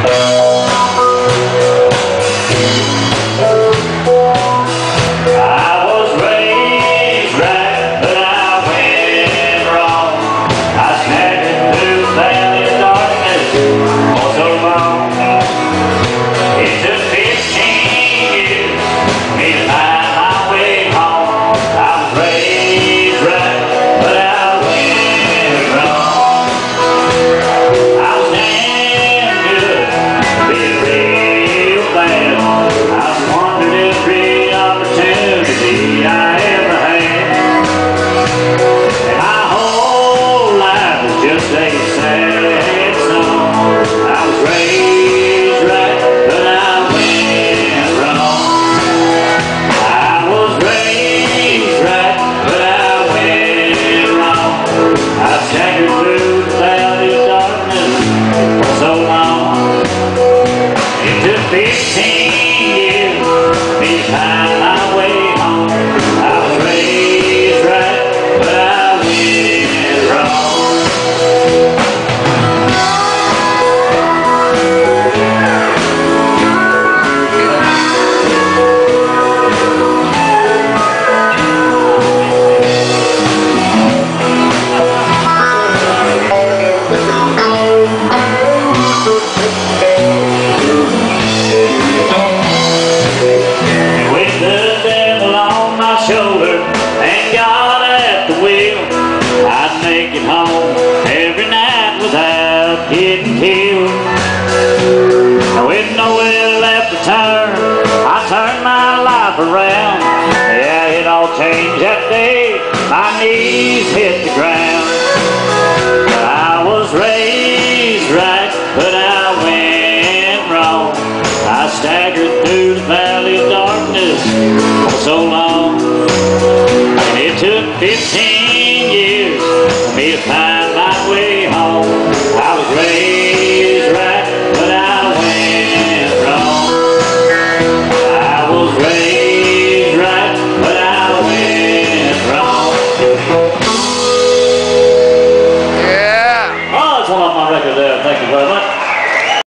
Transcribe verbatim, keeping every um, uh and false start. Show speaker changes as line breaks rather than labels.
Getting killed. With nowhere left to turn, I turned my life around. Yeah, it all changed that day. My knees hit the ground. I was raised right, but I went wrong. I staggered through the valley of darkness for so long. And it took fifteen years for me to find